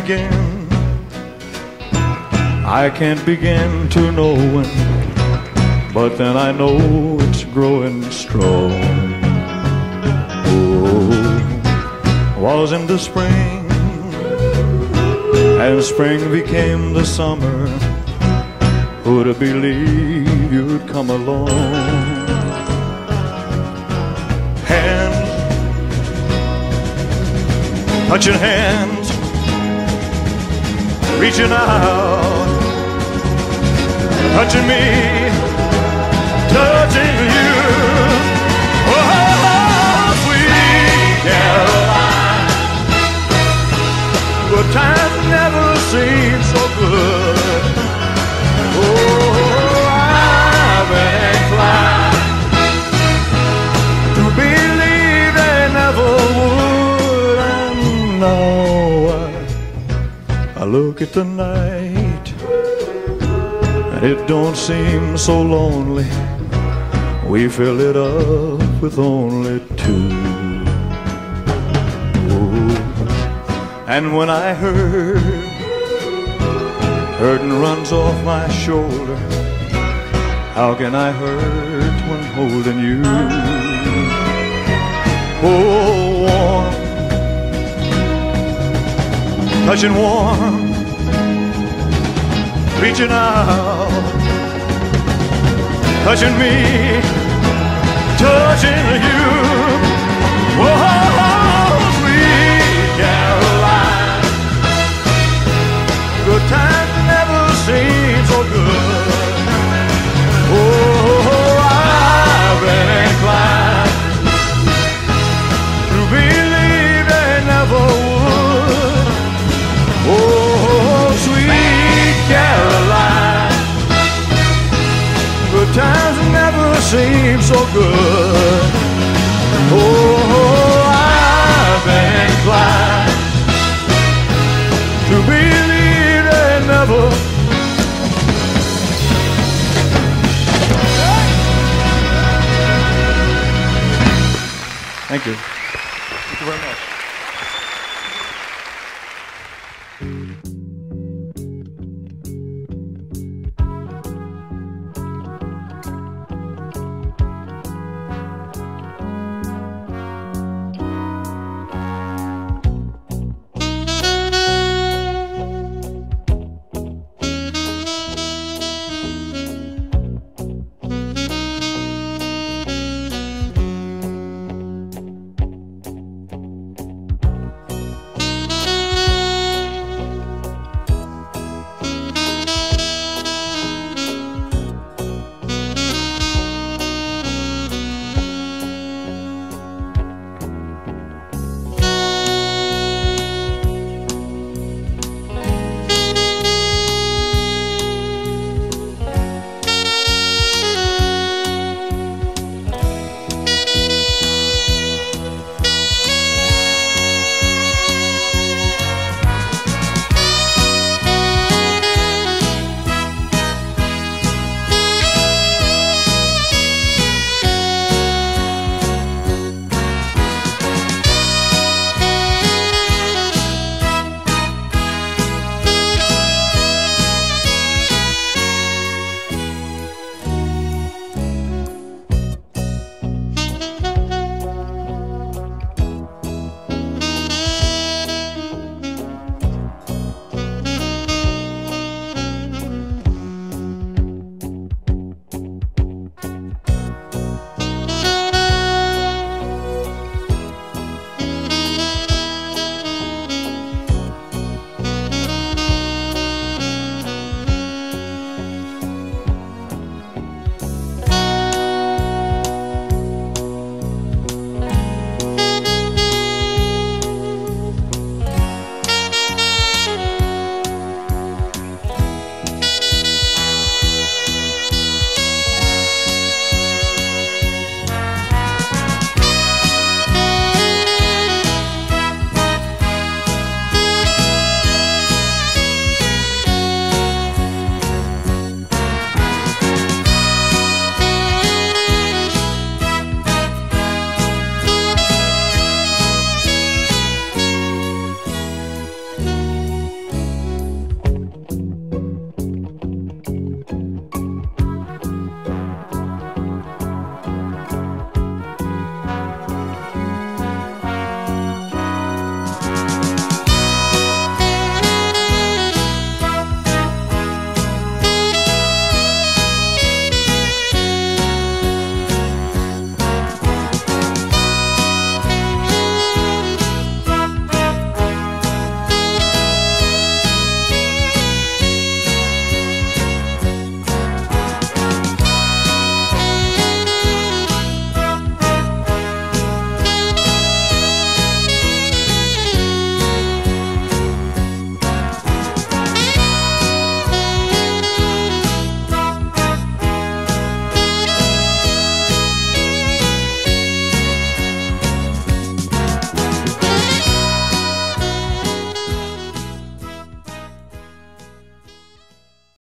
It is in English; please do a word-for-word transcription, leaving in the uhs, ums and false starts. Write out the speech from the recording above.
begin? I can't begin to know when, but then I know it's growing strong. Oh, was in the spring, and spring became the summer. Who'd have believed you'd come along? Hands, touching hands, reaching out, touching me, touching you. Oh, sweet Caroline, good times never seem so good. Oh, I've been inclined to believe they never would. And now I, I look at the night, and it don't seem so lonely. We fill it up with only two. Oh, and when I heard Hurting runs off my shoulder, how can I hurt when holding you? Oh, warm, touching warm, reaching out, touching me, touching you. Oh, sweet Caroline, good times seem so good. Oh, I've been inclined to believe they never would. Oh, sweet Caroline, good times never seem so good. Oh, I've been inclined to believe they never. Thank you. Thank you very much.